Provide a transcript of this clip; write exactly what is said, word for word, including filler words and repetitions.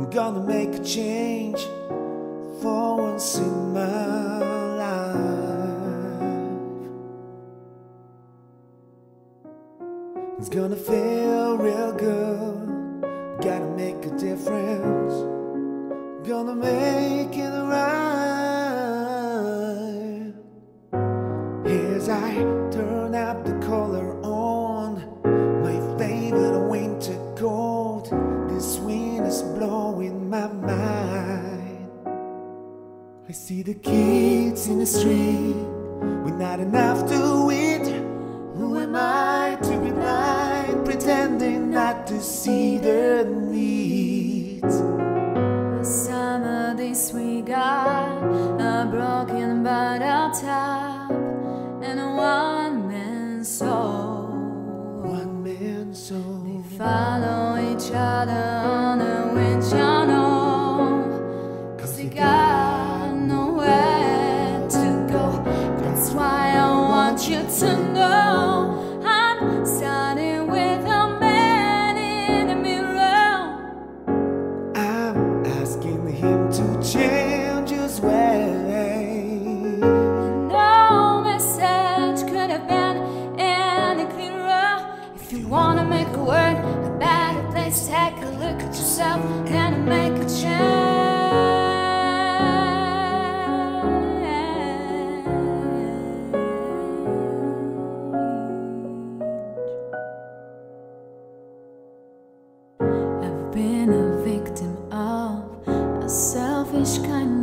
gonna make a change for once in my life. It's gonna feel real good. Gotta make a difference. Gonna make it right. As I turn up the color on my favorite winter coat, this wind is blowing my mind. I see the kids in the street with not enough to eat. Who am I to be blind, pretending not to see their needs? The summer days we got a broken bottle top and a one-man soul. One-man soul. They follow each other on a wind channel, 'cause they got nowhere to go. That's why I want you to know I'm starting with a man in the mirror. I'm asking him to change his way. No message could have been any clearer. If you wanna make a world a better place, take a look at yourself and make a change. I've been a victim of a selfish kind